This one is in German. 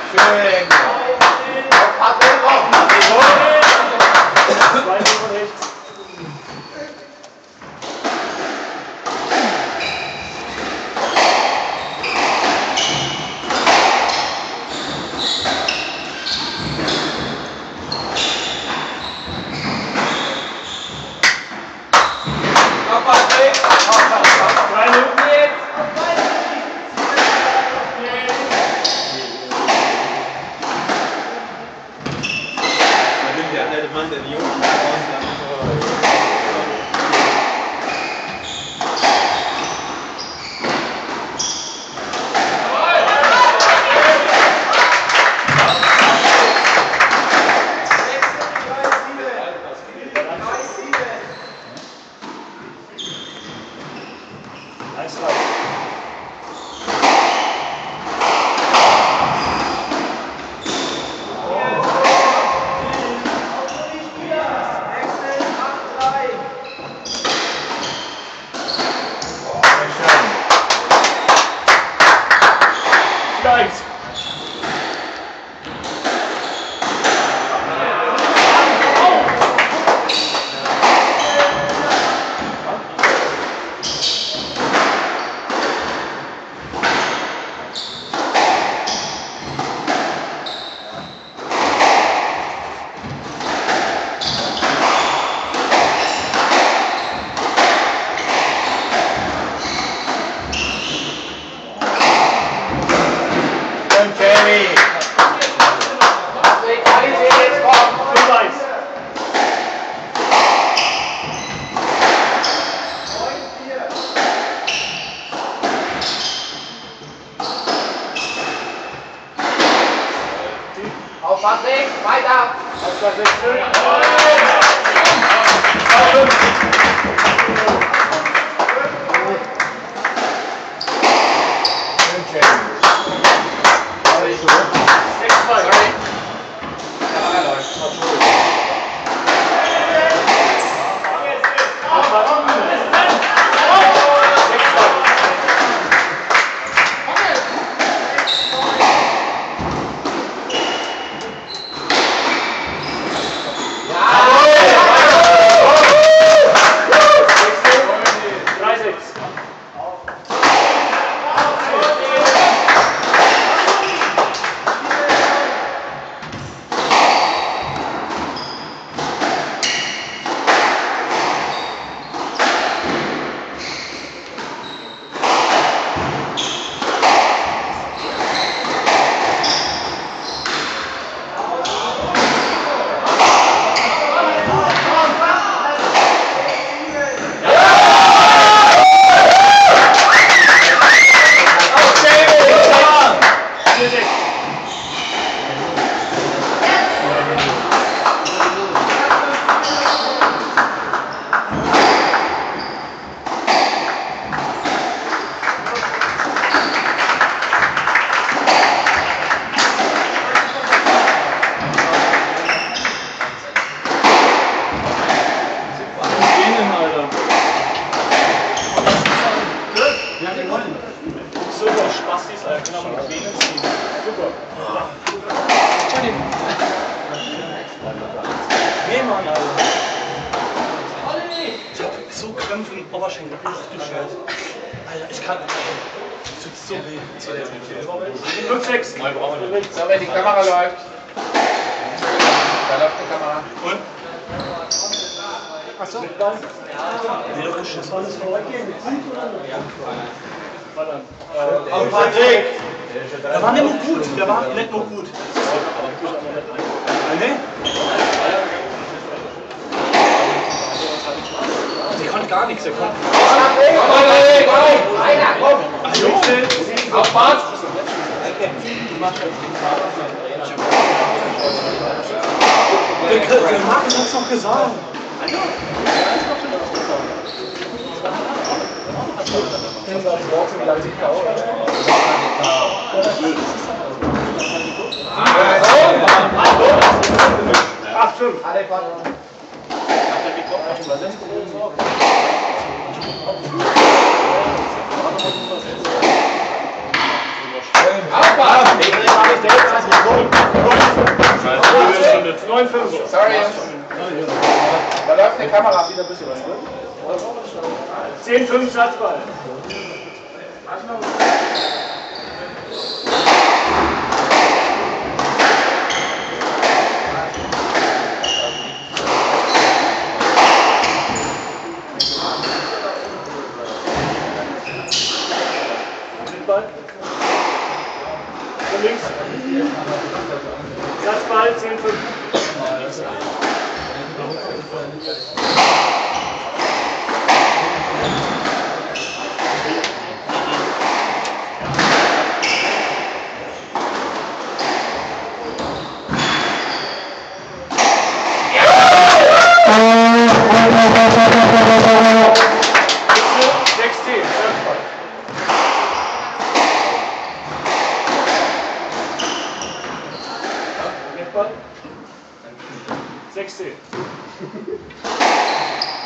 Schön. Patrick, zwei von rechts. Patrick, weiter! Oberschenkel. Ach du Scheiße. Alter, ich kann. Tut so weh. 5-6. So, wenn die Kamera läuft. Da läuft die Kamera. Und? Achso. Das war das vorweggehen. Aber Patrick! Der war nicht nur gut. Der war nicht nur gut. Ne? Der konnte gar nichts. Der konnte. Einer, komm! Auf Bart! Der Markus hat's doch gesagt. Marius. Da läuft die Kamera. 10-5 Satzball. Ball. Von links. Satzball 10-5. Ball. 16.